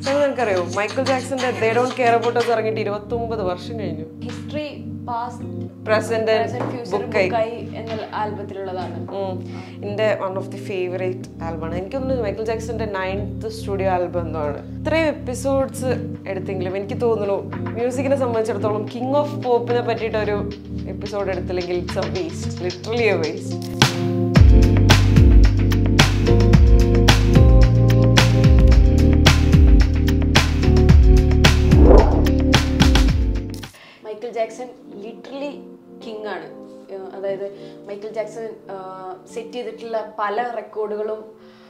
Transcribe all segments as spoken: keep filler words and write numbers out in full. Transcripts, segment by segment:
നിനക്കറിയോ മൈക്കിൾ ജാക്സന്റെ They Don't Care About Us ഇറങ്ങിയിട്ട് ഇരുപത്തൊമ്പത് വർഷം കഴിഞ്ഞു. ഹിസ്റ്ററി പാസ്റ്റ് പ്രസന്റ് ബുക്കായി എന്ന ആൽബത്തിലുള്ളതാണ്. എൻ്റെ വൺ ഓഫ് ദി ഫേവറേറ്റ് ആൽബമാണ്. എനിക്ക് തോന്നുന്നു മൈക്കിൾ ജാക്സന്റെ നയൻത്ത് സ്റ്റുഡിയോ ആൽബം എന്തോണ്. ഇത്രയും എപ്പിസോഡ്സ് എടുത്തെങ്കിലും എനിക്ക് തോന്നുന്നു മ്യൂസിക്കിനെ സംബന്ധിച്ചിടത്തോളം കിങ് ഓഫ് പോപ്പിനെ പറ്റിയിട്ട് ഒരു എപ്പിസോഡ് എടുത്തില്ലെങ്കിൽ it's a waste, literally a waste. Michael Jackson literally king ആണ്. അതായത് മൈക്കിൾ ജാക്സൺ സെറ്റ് ചെയ്തിട്ടുള്ള പല റെക്കോർഡുകളും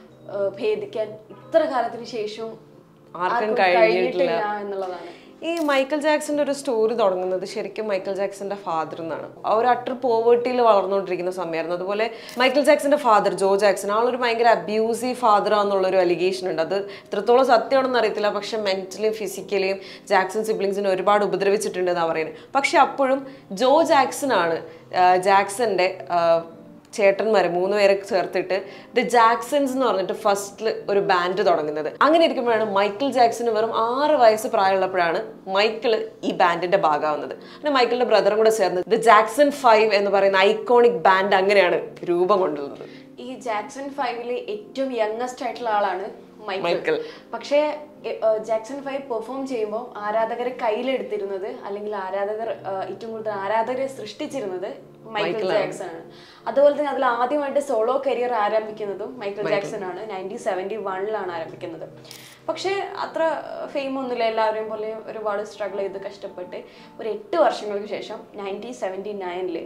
ഭേദിക്കാൻ ഇത്ര കാലത്തിന് ശേഷവും ആർക്കും കഴിഞ്ഞിട്ടില്ല എന്നുള്ളതാണ്. ഈ മൈക്കിൾ ജാക്സന്റെ ഒരു സ്റ്റോറി തുടങ്ങുന്നത് ശരിക്കും മൈക്കിൾ ജാക്സന്റെ ഫാദർ എന്നാണ്. ആ ഒരു അട്ടർ പോവേർട്ടിയിൽ വളർന്നുകൊണ്ടിരിക്കുന്ന സമയമായിരുന്നു. അതുപോലെ മൈക്കിൾ ജാക്സന്റെ ഫാദർ ജോ ജാക്സൺ ആളൊരു ഭയങ്കര അബ്യൂസീവ് ഫാദർ ആണെന്നുള്ളൊരു അലിഗേഷൻ ഉണ്ട്. അത് എത്രത്തോളം സത്യമാണെന്ന് അറിയത്തില്ല. പക്ഷെ മെന്റലിയും ഫിസിക്കലിയും ജാക്സൺ സിബ്ലിങ്സിനെ ഒരുപാട് ഉപദ്രവിച്ചിട്ടുണ്ട് എന്നാണ് പറയുന്നത്. പക്ഷെ അപ്പോഴും ജോ ജാക്സൺ ആണ് ജാക്സന്റെ ചേട്ടന്മാരെ മൂന്ന് പേരെ ചേർത്തിട്ട് ദി ജാക്സൺസ് എന്ന് പറഞ്ഞിട്ട് ഫസ്റ്റിൽ ഒരു ബാൻഡ് തുടങ്ങുന്നത്. അങ്ങനെ ഇരിക്കുമ്പോഴാണ് മൈക്കിൾ ജാക്സന് വെറും ആറ് വയസ്സ് പ്രായമുള്ളപ്പോഴാണ് മൈക്കിള് ഈ ബാൻഡിന്റെ ഭാഗമാവുന്നത്. പിന്നെ മൈക്കിളിന്റെ ബ്രദറും കൂടെ ചേർന്ന് ദി ജാക്സൺ ഫൈവ് എന്ന് പറയുന്ന ഐക്കോണിക് ബാൻഡ് അങ്ങനെയാണ് രൂപം കൊണ്ടുവന്നത്. ഈ ജാക്സൺ ഫൈവിലെ ഏറ്റവും യങ്ങസ്റ്റ് ആയിട്ടുള്ള ആളാണ് മൈക്കിൾ. പക്ഷേ ജാക്സൺ ഫൈവ് പെർഫോം ചെയ്യുമ്പോൾ ആരാധകരെ കയ്യിലെടുത്തിരുന്നത് അല്ലെങ്കിൽ ആരാധകർ ഏറ്റവും കൂടുതൽ ആരാധകരെ സൃഷ്ടിച്ചിരുന്നത് മൈക്കിൾ ജാക്സൺ ആണ്. അതുപോലെ തന്നെ അതിൽ ആദ്യമായിട്ട് സോളോ കരിയർ ആരംഭിക്കുന്നതും മൈക്കിൾ ജാക്സൺ ആണ്. നയൻറ്റീൻ സെവൻറ്റി വണ്ണിലാണ് ആരംഭിക്കുന്നത്. പക്ഷേ അത്ര ഫെയിം ഒന്നുമില്ല. എല്ലാവരെയും പോലെ ഒരുപാട് സ്ട്രഗിൾ ചെയ്ത് കഷ്ടപ്പെട്ട് ഒരു എട്ട് വർഷങ്ങൾക്ക് ശേഷം നയൻറ്റീൻ സെവൻറ്റി നയനില്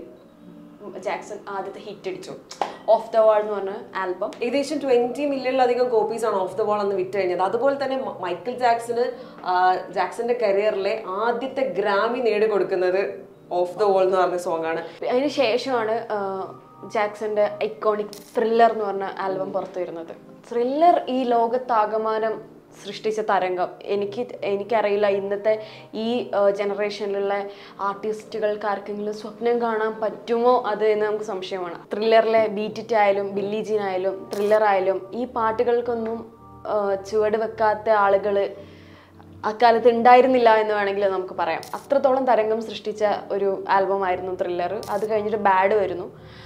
ജാക്സൺ ആദ്യത്തെ ഹിറ്റ് അടിച്ചു. ഓഫ് ദ വാൾ എന്ന് പറഞ്ഞ ആൽബം ഏകദേശം ട്വന്റി മില്യണിലധികം കോപ്പീസ് ആണ് ഓഫ് ദ വാൾ എന്ന് വിറ്റ് കഴിഞ്ഞത്. അതുപോലെ തന്നെ മൈക്കിൾ ജാക്സന് ജാക്സന്റെ കരിയറിലെ ആദ്യത്തെ ഗ്രാമി നേടിക്കൊടുക്കുന്നത് ഓഫ് ദ വാൾ എന്ന് പറഞ്ഞ സോങ് ആണ്. അതിന് ശേഷമാണ് ജാക്സന്റെ ഐക്കോണിക് ത്രില്ലർ എന്ന് പറഞ്ഞ ആൽബം പുറത്തു വരുന്നത്. ത്രില്ലർ ഈ ലോകത്താകമാനം സൃഷ്ടിച്ച തരംഗം എനിക്ക് എനിക്കറിയില്ല ഇന്നത്തെ ഈ ജനറേഷനിലുള്ള ആർട്ടിസ്റ്റുകൾക്ക് ആർക്കെങ്കിലും സ്വപ്നം കാണാൻ പറ്റുമോ അത് എന്ന് നമുക്ക് സംശയമാണ്. ത്രില്ലറിലെ ബീറ്റിറ്റ് ആയാലും ബില്ലി ജീൻ ആയാലും ത്രില്ലർ ആയാലും ഈ പാട്ടുകൾക്കൊന്നും ചുവട് വെക്കാത്ത ആളുകൾ അക്കാലത്ത് ഉണ്ടായിരുന്നില്ല എന്ന് വേണമെങ്കിൽ നമുക്ക് പറയാം. അത്രത്തോളം തരംഗം സൃഷ്ടിച്ച ഒരു ആൽബമായിരുന്നു ത്രില്ലർ. അത് കഴിഞ്ഞിട്ട് ബാഡ് വരുന്നു.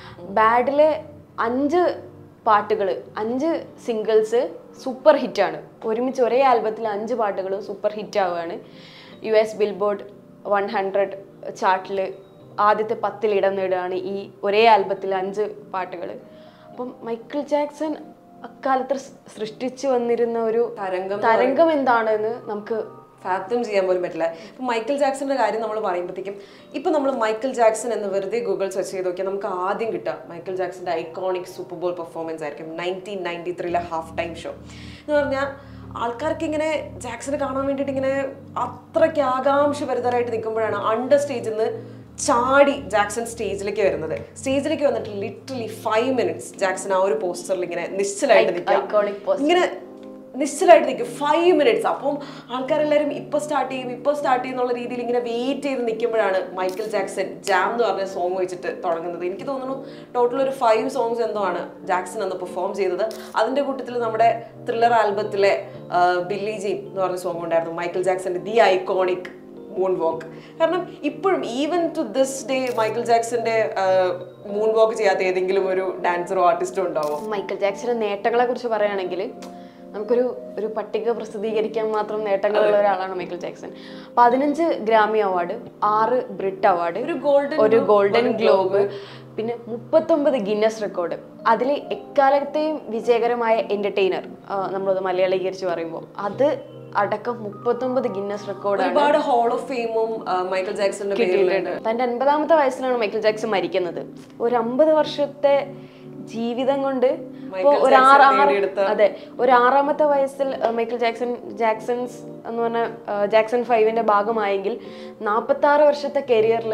ബാഡിലെ അഞ്ച് പാട്ടുകൾ അഞ്ച് സിംഗിൾസ് സൂപ്പർ ഹിറ്റാണ്. ഒരുമിച്ച് ഒരേ ആൽബത്തിൽ അഞ്ച് പാട്ടുകളും സൂപ്പർ ഹിറ്റ് ആവുകയാണ്. U S Billboard one hundred ചാർട്ടിൽ ആദ്യത്തെ പത്തിൽ ഇടം നേടുകയാണ് ഈ ഒരേ ആൽബത്തിൽ അഞ്ച് പാട്ടുകൾ. അപ്പം മൈക്കിൾ ജാക്സൺ അക്കാലത്ത് സൃഷ്ടിച്ചു വന്നിരുന്ന ഒരു തരംഗം തരംഗം എന്താണെന്ന് നമുക്ക് ഫാത്തും ചെയ്യാൻ പോലും പറ്റില്ല. ഇപ്പൊ മൈക്കിൾ ജാക്സന്റെ കാര്യം നമ്മൾ പറയുമ്പോഴത്തേക്കും ഇപ്പൊ നമ്മൾ മൈക്കിൾ ജാക്സൺ എന്ന് വെറുതെ ഗൂഗിൾ സെർച്ച് ചെയ്ത് നോക്കിയാൽ നമുക്ക് ആദ്യം കിട്ടുക മൈക്കിൾ ജാക്സന്റെ ഐക്കോണിക് സൂപ്പർ ബോൾ പെർഫോമൻസ് ആയിരിക്കും. നയൻറ്റീൻ നയൻറ്റി ത്രീയിലെ ഹാഫ് ടൈം ഷോ എന്ന് പറഞ്ഞാൽ ആൾക്കാർക്ക് ഇങ്ങനെ ജാക്സനെ കാണാൻ വേണ്ടിയിട്ട് ഇങ്ങനെ അത്രയ്ക്ക് ആകാംക്ഷഭരിതരായിട്ട് നിൽക്കുമ്പോഴാണ് അണ്ടർ സ്റ്റേജിൽ നിന്ന് ചാടി ജാക്സൺ സ്റ്റേജിലേക്ക് വരുന്നത്. സ്റ്റേജിലേക്ക് വന്നിട്ട് ലിറ്ററലി ഫൈവ് മിനിറ്റ്സ് ജാക്സൺ ആ ഒരു പോസ്റ്ററിൽ ഇങ്ങനെ നിശ്ചലായിട്ട് നിൽക്കും. ഇങ്ങനെ നിശ്ചലായിട്ട് നിൽക്കും ഫൈവ് മിനിറ്റ്സ്. അപ്പം ആൾക്കാരെല്ലാവരും ഇപ്പൊ സ്റ്റാർട്ട് ചെയ്യും ഇപ്പൊ സ്റ്റാർട്ട് ചെയ്യുന്നുള്ള രീതിയിൽ ഇങ്ങനെ വെയിറ്റ് ചെയ്ത് നിൽക്കുമ്പോഴാണ് മൈക്കിൾ ജാക്സൺ ജാം എന്ന് പറഞ്ഞ സോങ് വെച്ചിട്ട് തുടങ്ങുന്നത്. എനിക്ക് തോന്നുന്നു ടോട്ടൽ ഒരു ഫൈവ് സോങ്സ് എന്തോ ആണ് ജാക്സൺ അന്ന് പെർഫോം ചെയ്തത്. അതിന്റെ കൂട്ടത്തിൽ നമ്മുടെ ത്രില്ലർ ആൽബത്തിലെ ബില്ലി ജീൻ എന്ന് പറഞ്ഞ സോങ് ഉണ്ടായിരുന്നു. മൈക്കിൾ ജാക്സന്റെ ദി ഐക്കോണിക് മൂൺ വാക്ക്. കാരണം ഇപ്പോഴും even to this day Michael ജാക്സന്റെ മൂൺ വാക്ക് ചെയ്യാത്ത ഏതെങ്കിലും ഒരു ഡാൻസറോ ആർട്ടിസ്റ്റോ ഉണ്ടാവോ? മൈക്കിൾ ജാക്സന്റെ നേട്ടങ്ങളെ കുറിച്ച് പറയുകയാണെങ്കിൽ നമുക്കൊരു ഒരു പട്ടിക പ്രസിദ്ധീകരിക്കാൻ മാത്രം നേട്ടങ്ങളുള്ള ഒരാളാണ് മൈക്കിൾ ജാക്സൺ. പതിനഞ്ച് ഗ്രാമി അവാർഡ്, ആറ് ബ്രിറ്റ് അവാർഡ്, ഒരു ഗോൾഡൻ ഒരു ഗോൾഡൻ ഗ്ലോബ്, പിന്നെ മുപ്പത്തൊമ്പത് ഗിന്നസ് റെക്കോർഡ്. അതിൽ എക്കാലത്തെയും വിജയകരമായ എന്റർടൈനർ നമ്മളത് മലയാളീകരിച്ച് പറയുമ്പോൾ അത് അടക്കം മുപ്പത്തൊമ്പത് ഗിന്നസ് റെക്കോർഡ്. ഒരുപാട് ഹോൾ ഓഫ് ഫെയിമും മൈക്കിൾ ജാക്സന്റെ പേരിലുണ്ട്. തന്റെ അൻപതാമത്തെ വയസ്സിലാണ് മൈക്കിൾ ജാക്സൺ മരിക്കുന്നത്. ഒരു അമ്പത് വർഷത്തെ ജീവിതം കൊണ്ട് ഒരു അതെ ഒരു ആറാമത്തെ വയസ്സിൽ മൈക്കിൾ ജാക്സൺ ജാക്സൺസ് എന്ന് പറഞ്ഞ ജാക്സൺ ഫൈവിന്റെ ഭാഗമായെങ്കിൽ നാൽപ്പത്തി ആറ് വർഷത്തെ കരിയറിൽ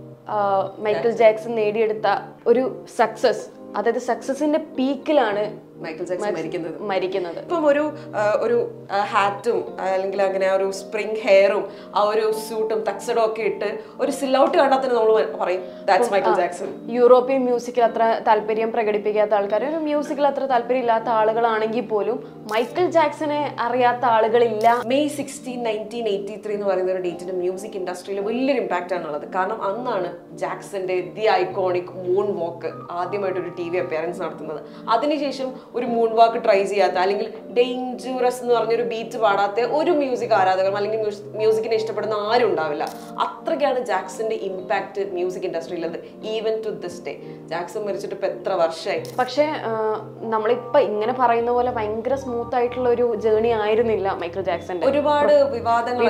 മൈക്കിൾ ജാക്സൺ നേടിയെടുത്ത ഒരു സക്സസ്, അതായത് സക്സസിന്റെ പീക്കിലാണ് മൈക്കിൾ ജാക്സൺ മരിക്കുന്നത് മരിക്കുന്നത് ഇപ്പം ഒരു ഒരു ഹാറ്റും അല്ലെങ്കിൽ അങ്ങനെ ഒരു സ്പ്രിംഗ് ഹെയറും ആ ഒരു സൂട്ടും ടക്സഡും ഒക്കെ ഇട്ട് ഒരു സില്ലൗട്ട് കണ്ടാൽ തന്നെ നമ്മൾ പറയും ദാറ്റ്സ് മൈക്കിൾ ജാക്സൺ. യൂറോപ്യൻ മ്യൂസിക്കിൽ അത്ര താല്പര്യം പ്രകടിപ്പിക്കാത്ത ആൾക്കാർ, ഒരു മ്യൂസിക്കിൽ അത്ര താല്പര്യം ഇല്ലാത്ത ആളുകളാണെങ്കിൽ പോലും മൈക്കിൾ ജാക്സനെ അറിയാത്ത ആളുകളില്ല. May sixteen nineteen eighty three എന്ന് പറയുന്ന ഒരു ഡേറ്റിന് മ്യൂസിക് ഇൻഡസ്ട്രിയിൽ വലിയൊരു ഇമ്പാക്റ്റ് ആണുള്ളത്. കാരണം അന്നാണ് ജാക്സന്റെ ദി ഐക്കോണിക് മൂൺ വാക്ക് ആദ്യമായിട്ട് ഒരു ടി വി അപ്പിയറൻസ് നടത്തുന്നത്. അതിനുശേഷം ഒരു മൂൺ വാക്ക് ട്രൈ ചെയ്യാത്ത അല്ലെങ്കിൽ ഡേഞ്ചറസ് എന്ന് പറഞ്ഞൊരു ബീറ്റ് പാടാത്ത ഒരു മ്യൂസിക് ആരാധകരും അല്ലെങ്കിൽ മ്യൂസിക്കിനെ ഇഷ്ടപ്പെടുന്ന ആരും ഉണ്ടാവില്ല. അത്രയ്ക്കാണ് ജാക്സന്റെ ഇമ്പാക്ട് മ്യൂസിക് ഇൻഡസ്ട്രിയിലത്. Even to this day. Jackson മരിച്ചിട്ട് ഇപ്പൊ എത്ര വർഷമായി. പക്ഷേ നമ്മളിപ്പോ ഇങ്ങനെ പറയുന്ന പോലെ ഭയങ്കര സ്മൂത്ത് ആയിട്ടുള്ള ഒരു ജേർണി ആയിരുന്നില്ല മൈക്കിൾ ജാക്സന്റെ. ഒരുപാട് വിവാദങ്ങൾ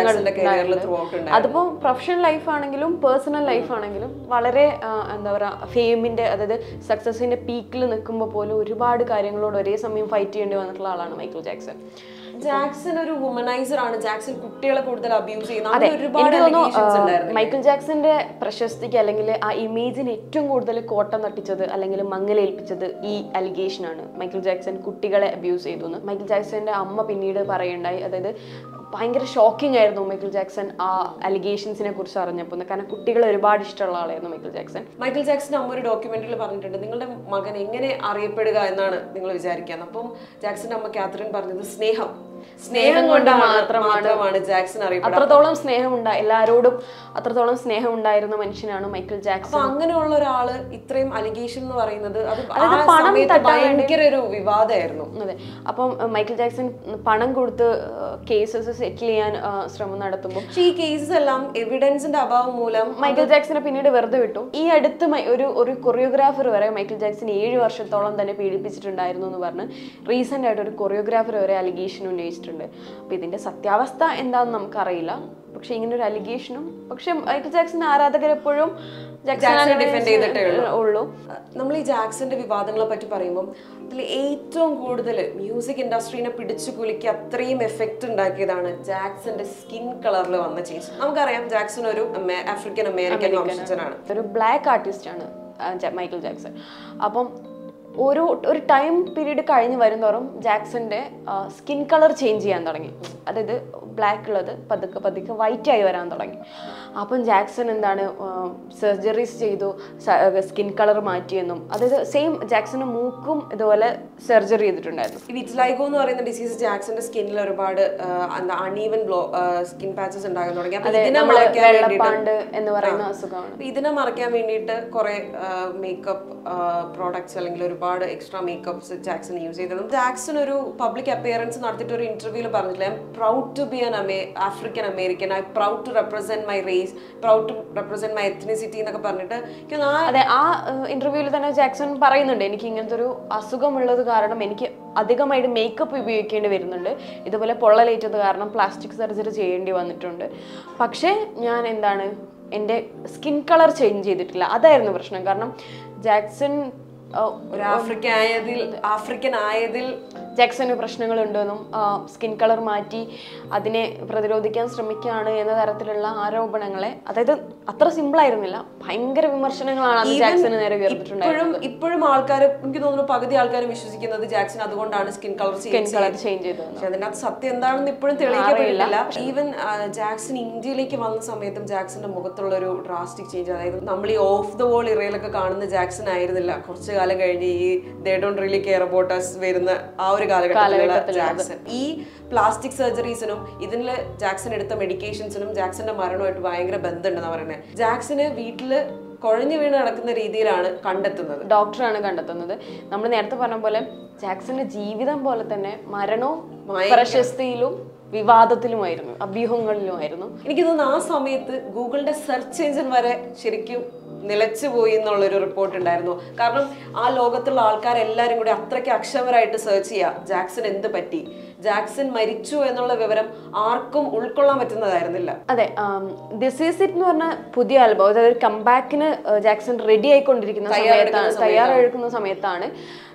അതിപ്പോ പ്രൊഫഷണൽ ലൈഫ് ആണെങ്കിലും പേഴ്സണൽ ലൈഫ് ആണെങ്കിലും വളരെ എന്താ പറയാ ഫെയിമിന്റെ അതായത് സക്സസിന്റെ പീക്കിൽ നിൽക്കുമ്പോൾ പോലും ഒരുപാട് കാര്യങ്ങളോട് ഒരേ സമയം ഫൈറ്റ് ചെയ്യേണ്ടി വന്നിട്ടുള്ള ആളാണ് മൈക്കിൾ ജാക്സൺ. ജാക്സൺ ഒരു വുമനൈസർ ആണ്. ജാക്സൺ കുട്ടികളെ കൂടുതൽ അബ്യൂസ് ചെയ്യുന്ന. മൈക്കിൾ ജാക്സന്റെ പ്രശസ്തിക്ക് അല്ലെങ്കിൽ ആ ഇമേജിന് ഏറ്റവും കൂടുതൽ കോട്ടം തട്ടിച്ചത് അല്ലെങ്കിൽ മങ്ങലേൽപ്പിച്ചത് ഈ അലിഗേഷൻ ആണ്. മൈക്കിൾ ജാക്സൺ കുട്ടികളെ അബ്യൂസ് ചെയ്തു എന്ന് മൈക്കിൾ ജാക്സന്റെ അമ്മ പിന്നീട് പറയുണ്ടായി. അതായത് ഭയങ്കര ഷോക്കിംഗ് ആയിരുന്നു മൈക്കിൾ ജാക്സൺ ആ അലിഗേഷൻസിനെ കുറിച്ച് അറിഞ്ഞപ്പോൾ. കാരണം കുട്ടികളെ ഒരുപാട് ഇഷ്ടമുള്ള ആളായിരുന്നു മൈക്കിൾ ജാക്സൺ. മൈക്കിൾ ജാക്സൺ അമ്മ ഒരു ഡോക്യുമെന്ററിയിൽ പറഞ്ഞിട്ടുണ്ട്, നിങ്ങളുടെ മകൻ എങ്ങനെ അറിയപ്പെടുക എന്നാണ് നിങ്ങൾ വിചാരിക്കുന്നത്. അപ്പം ജാക്സന്റെ അമ്മ കാതറിൻ പറഞ്ഞത് സ്നേഹം സ്നേഹം കൊണ്ട് മാത്രമാണ് ജാക്സൺ അറിയപ്പെടുന്നത്. അത്രത്തോളം സ്നേഹമുണ്ട് എല്ലാരോടും, അത്രത്തോളം സ്നേഹം ഉണ്ടായിരുന്ന മനുഷ്യനാണ് മൈക്കിൾ ജാക്സൺ. അങ്ങനെയുള്ള ഒരാള് ഇത്രയും അലിഗേഷൻ എന്ന് പറയുന്നത് ഭയങ്കര ഒരു വിവാദമായിരുന്നു. അതെ. അപ്പം മൈക്കിൾ ജാക്സൺ പണം കൊടുത്ത് കേസസ് സെറ്റിൽ ചെയ്യാൻ ശ്രമം നടത്തുമ്പോൾ ഈ കേസസ് എല്ലാം എവിഡൻസിന്റെ അഭാവം മൂലം മൈക്കിൾ ജാക്സനെ പിന്നീട് വെറുതെ വിട്ടു. ഈ അടുത്ത് ഒരു ഒരു കൊറിയോഗ്രാഫർ വരെ മൈക്കിൾ ജാക്സൺ ഏഴ് വർഷത്തോളം തന്നെ പീഡിപ്പിച്ചിട്ടുണ്ടായിരുന്നു എന്ന് പറഞ്ഞ് റീസെന്റ് ആയിട്ട് ഒരു കൊറിയോഗ്രാഫർ വരെ അലിഗേഷൻ ഉന്നയിച്ചിട്ടുണ്ട്. അപ്പൊ ഇതിന്റെ സത്യാവസ്ഥ എന്താന്ന് നമുക്കറിയില്ല. പക്ഷെ ഇങ്ങനെ ഒരു അലിഗേഷനും പക്ഷെ മൈക്കിൾ ജാക്സൺ ആരാധകർ എപ്പോഴും ഡിഫെൻഡ് ചെയ്തിട്ടേ ഉള്ളൂ. നമ്മൾ ഈ ജാക്സന്റെ വിവാദങ്ങളെ പറ്റി പറയുമ്പോൾ അതിൽ ഏറ്റവും കൂടുതൽ മ്യൂസിക് ഇൻഡസ്ട്രീനെ പിടിച്ചു കുലുക്കി അത്രയും എഫക്റ്റ് ഉണ്ടാക്കിയതാണ് ജാക്സന്റെ സ്കിൻ കളറിൽ വന്ന ചേഞ്ച്. നമുക്കറിയാം ജാക്സൺ ഒരു ആഫ്രിക്കൻ അമേരിക്കൻ വംശജനാണ്, ഒരു ബ്ലാക്ക് ആർട്ടിസ്റ്റ് ആണ് മൈക്കിൾ ജാക്സൺ. അപ്പം ഒരു ഒരു ടൈം പീരീഡ് കഴിഞ്ഞ് വരുന്നോറും ജാക്സന്റെ സ്കിൻ കളർ ചേഞ്ച് ചെയ്യാൻ തുടങ്ങി. അതായത് ബ്ലാക്ക് ഉള്ളത് പതുക്കെ പതുക്കെ വൈറ്റ് ആയി വരാൻ തുടങ്ങി. അപ്പം ജാക്സൺ എന്താണ് സർജറീസ് ചെയ്തു, സ്കിൻ കളർ മാറ്റിയെന്നും. അതായത് സെയിം ജാക്സന്റെ മൂക്കും ഇതുപോലെ സർജറി ചെയ്തിട്ടുണ്ടായിരുന്നു. ഈ വിറ്റ്ലൈഗോ എന്ന് പറയുന്ന ഡിസീസ് ജാക്സന്റെ സ്കിന്നിൽ ഒരുപാട് എന്താ അൺഈവൻ സ്കിൻ പാച്ചസ് ഉണ്ടാകാൻ തുടങ്ങി. വെള്ളപ്പാണ്ട് എന്ന് പറയുന്ന അസുഖമാണ്. ഇതിനെ മറയ്ക്കാൻ വേണ്ടിയിട്ട് കുറെ മേക്കപ്പ് പ്രോഡക്ട്സ് അല്ലെങ്കിൽ ഒരുപാട് എക്സ്ട്രാ മേക്കപ്സ് ജാക്സൺ യൂസ് ചെയ്തിരുന്നു. ജാക്സൺ ഒരു പബ്ലിക് അപ്പിയറൻസ് നടത്തിയിട്ട് ഒരു ഇന്റർവ്യൂവിൽ പറഞ്ഞിട്ടില്ല, I'm proud to be an African American, I proud to represent my race, proud to represent my ethnicity എന്നൊക്കെ പറഞ്ഞിട്ട്. അതെ, ആ ഇന്റർവ്യൂവിൽ തന്നെ ജാക്സൺ പറയുന്നുണ്ട്, എനിക്ക് ഇങ്ങനത്തെ ഒരു അസുഖമുള്ളത് കാരണം എനിക്ക് അധികമായിട്ട് മേക്കപ്പ് ഉപയോഗിക്കേണ്ടി വരുന്നുണ്ട്, ഇതുപോലെ പൊള്ളലേറ്റത് കാരണം പ്ലാസ്റ്റിക് സർജറി ചെയ്യേണ്ടി വന്നിട്ടുണ്ട്. പക്ഷേ ഞാൻ എന്താണ് എൻ്റെ സ്കിൻ കളർ ചേഞ്ച് ചെയ്തിട്ടില്ല. അതായിരുന്നു പ്രശ്നം. കാരണം ജാക്സൺ ഒരു ആഫ്രിക്കൻ ആയതിൽ ആഫ്രിക്കൻ ആയതിൽ ജാക്സന് പ്രശ്നങ്ങളുണ്ടെന്നും സ്കിൻ കളർ മാറ്റി അതിനെ പ്രതിരോധിക്കാൻ ശ്രമിക്കുകയാണ് എന്ന തരത്തിലുള്ള ആരോപണങ്ങളെ, അതായത് അത്ര സിമ്പിൾ ആയിരുന്നില്ല, ഭയങ്കര വിമർശനങ്ങളാണ് ജാക്സന് നേരെ ഉയർന്നിട്ടുണ്ടായിരുന്നത്. ഇപ്പോഴും ആൾക്കാർ, എനിക്ക് തോന്നുന്നു പകുതി ആൾക്കാർ വിശ്വസിക്കുന്നത് ജാക്സൺ അതുകൊണ്ടാണ് skin colour skin colour change ചെയ്തത്. പക്ഷെ അതിനകത്ത് സത്യം എന്താണെന്ന് ഇപ്പോഴും തെളിയിക്കപ്പെട്ടില്ല. ഈവൻ ജാക്സൺ ഇന്ത്യയിലേക്ക് വന്ന സമയത്തും ജാക്സന്റെ മുഖത്തുള്ള ഒരു ഡ്രാസ്റ്റിക് ചേഞ്ച്, അതായത് നമ്മൾ ഈ ഓഫ് ദ വോൾ ഇറയിലൊക്കെ കാണുന്ന ജാക്സൺ ആയിരുന്നില്ല കുറച്ചു കാലം കഴിഞ്ഞ് ഈ They Don't Really Care About Us വരുന്ന ആ ഒരു കാലഘട്ടത്തിലുള്ള ജാക്സൺ. ഈ പ്ലാസ്റ്റിക് സർജറീസിനും ഇതിൽ ജാക്സൺ എടുത്ത മെഡിക്കേഷൻസിനും ജാക്സന്റെ മരണമായിട്ട് ഭയങ്കര ബന്ധമുണ്ടെന്നാണ് പറയുന്നത്. ജാക്സന് വീട്ടില് കുഴഞ്ഞു വീണ് നടക്കുന്ന രീതിയിലാണ് കണ്ടെത്തുന്നത്, ഡോക്ടറാണ് കണ്ടെത്തുന്നത്. നമ്മൾ നേരത്തെ പറഞ്ഞ പോലെ ജാക്സന്റെ ജീവിതം പോലെ തന്നെ മരണവും പ്രശസ്തിയിലും വിവാദത്തിലുമായിരുന്നു, അഭ്യൂഹങ്ങളിലുമായിരുന്നു. എനിക്ക് തോന്നുന്നു ആ സമയത്ത് ഗൂഗിളിന്റെ സെർച്ച് എഞ്ചിൻ വരെ ശരിക്കും നിലച്ചു പോയി എന്നുള്ളൊരു റിപ്പോർട്ട് ഉണ്ടായിരുന്നു. കാരണം ആ ലോകത്തുള്ള ആൾക്കാരെല്ലാരും കൂടി അത്രയ്ക്ക് അക്ഷമരായിട്ട് സെർച്ച് ചെയ്യുക ജാക്സൺ എന്ത് പറ്റി, ജാക്സൺ മരിച്ചു എന്നുള്ള വിവരം ആർക്കും ഉൾക്കൊള്ളാൻ പറ്റുന്നതായിരുന്നില്ല. അതെ, ദിസ് ഈസ് ഇറ്റ് എന്ന് പറഞ്ഞ പുതിയ ആൽബം, അതായത് കംബാക്കിന് ജാക്സൺ റെഡി ആയിക്കൊണ്ടിരിക്കുന്ന സമയത്താണ് തയ്യാറെടുക്കുന്ന സമയത്താണ്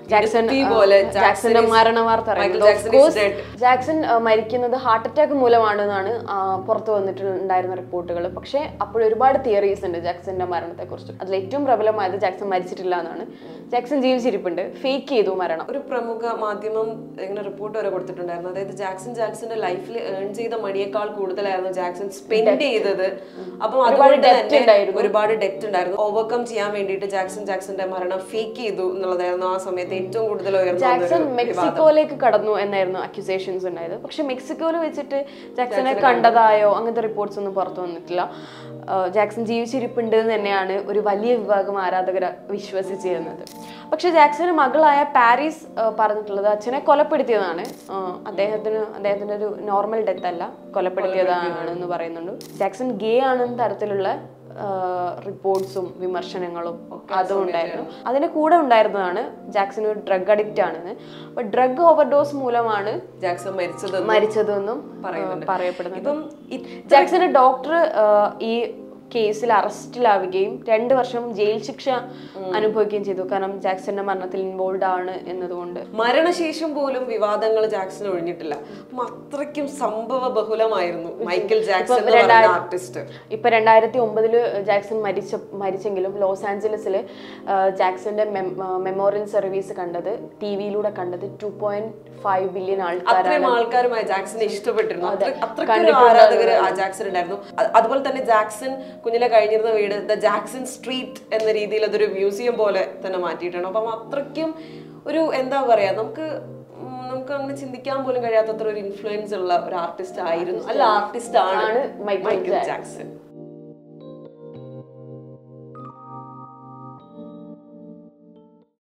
ജാക്സൺ പോലെ ജാക്സന്റെ മരണ വാർത്ത ജാക്സൺ മരിക്കുന്നത് ഹാർട്ട് അറ്റാക്ക് മൂലമാണെന്നാണ് പുറത്തു വന്നിട്ടുണ്ടായിരുന്ന റിപ്പോർട്ടുകൾ. പക്ഷെ അപ്പോൾ ഒരുപാട് തിയറീസ് ഉണ്ട് ജാക്സന്റെ മരണത്തെ കുറിച്ച്. അതിൽ ഏറ്റവും പ്രബലമായത് ജാക്സൺ മരിച്ചിട്ടില്ല എന്നാണ്. ജാക്സൺ ജീവിച്ചിരിപ്പുണ്ട്, ഫേക്ക് ചെയ്തു മരണം. ഒരു പ്രമുഖ മാധ്യമം ഇങ്ങനെ റിപ്പോർട്ട് വരെ കൊടുത്തിട്ടുണ്ടായിരുന്നു. അതായത് ജാക്സൺ ജാക്സന്റെ ലൈഫിൽ ഏൺ ചെയ്ത മണിയേക്കാൾ കൂടുതലായിരുന്നു ജാക്സൺ സ്പെൻഡ് ചെയ്തത്. അപ്പം അതുകൊണ്ട് തന്നെ ഒരുപാട് ഡെപ്റ്റ് ഉണ്ടായിരുന്നു. ഓവർകം ചെയ്യാൻ വേണ്ടിയിട്ട് ജാക്സൺ ജാക്സന്റെ മരണം ഫേക്ക് ചെയ്തു എന്നുള്ളതായിരുന്നു ആ സമയത്ത് ഏറ്റവും കൂടുതൽ ഉയർന്ന. ജാക്സൺ മെക്സിക്കോയിലേക്ക് കടന്നു എന്നായിരുന്നു അക്യൂസേഷൻസ് ഉണ്ടായത്. പക്ഷെ മെക്സിക്കോയിൽ വെച്ചിട്ട് ജാക്സനെ കണ്ടതായോ അങ്ങനത്തെ റിപ്പോർട്ട്സ് ഒന്നും പുറത്തു വന്നിട്ടില്ല. ജാക്സൺ ജീവിച്ചിരിപ്പുണ്ട് എന്ന് തന്നെയാണ് ഒരു വലിയ വിഭാഗം ആരാധകർ വിശ്വസിച്ചിരുന്നത്. പക്ഷെ ജാക്സന്റെ മകളായ പാരീസ് പറഞ്ഞിട്ടുള്ളത് അച്ഛനെ കൊലപ്പെടുത്തിയതാണ്. അദ്ദേഹത്തിന് അദ്ദേഹത്തിന്റെ ഒരു നോർമൽ ഡെത്ത് അല്ല, കൊലപ്പെടുത്തിയതാണ് എന്ന് പറയുന്നുണ്ട്. ജാക്സൺ ഗേ ആണെന്ന തരത്തിലുള്ള റിപ്പോർട്ട്സും വിമർശനങ്ങളും അതും ഉണ്ടായിരുന്നു. അതിന്റെ കൂടെ ഉണ്ടായിരുന്നതാണ് ജാക്സൺ ഒരു ഡ്രഗ് അഡിക്റ്റ് ആണെന്ന്. അപ്പൊ ഡ്രഗ് ഓവർഡോസ് മൂലമാണ് ജാക്സൺ മരിച്ചത് മരിച്ചതെന്നും പറയപ്പെടുന്നത്. ജാക്സന്റെ ഡോക്ടർ ഈ കേസിൽ അറസ്റ്റിലാവുകയും രണ്ടു വർഷം ജയിൽ ശിക്ഷ അനുഭവിക്കുകയും ചെയ്തു. കാരണം ജാക്സന്റെ മരണത്തിൽ ഇൻവോൾവ് ആണ് എന്നതുകൊണ്ട്. മരണശേഷം പോലും വിവാദങ്ങൾ ജാക്സൺ ഒഴിഞ്ഞിട്ടില്ല. അത്രയ്ക്കും സംഭവ ബഹുലമായിരുന്നു മൈക്കൽ ജാക്സൺ ആർട്ടിസ്റ്റ്. ഇപ്പൊ രണ്ടായിരത്തി ഒമ്പതില് ജാക്സൺ മരിച്ച മരിച്ചെങ്കിലും ലോസ് ആഞ്ചലസില് ജാക്സന്റെ മെമ്മോറിയൽ സർവീസ് കണ്ടത് ടി വിയിലൂടെ കണ്ടത് ടു പോയിന്റ് ഫൈവ് ബില്യൺ ആൾക്കാരാണ്. ആൾക്കാരുമായി ജാക്സനെ ഇഷ്ടപ്പെട്ടിരുന്നു. അത്രയ്ക്ക് ആരാധകർ ആ ജാക്സൺ ഉണ്ടായിരുന്നു. അതുപോലെ തന്നെ ജാക്സൺ കുഞ്ഞിലെ കഴിഞ്ഞിരുന്ന വീട് ദ ജാക്സൺ സ്ട്രീറ്റ് എന്ന രീതിയിൽ അതൊരു മ്യൂസിയം പോലെ തന്നെ മാറ്റിയിട്ടാണ്. അപ്പം അത്രയ്ക്കും ഒരു എന്താ പറയാ, നമുക്ക് നമുക്ക് അങ്ങനെ ചിന്തിക്കാൻ പോലും കഴിയാത്തത്ര ഒരു ഇൻഫ്ലുവൻസ് ഉള്ള ഒരു ആർട്ടിസ്റ്റ് ആയിരുന്നു. അല്ല ആർട്ടിസ്റ്റ് ആണ് മൈക്കൽ ജാക്സൺ.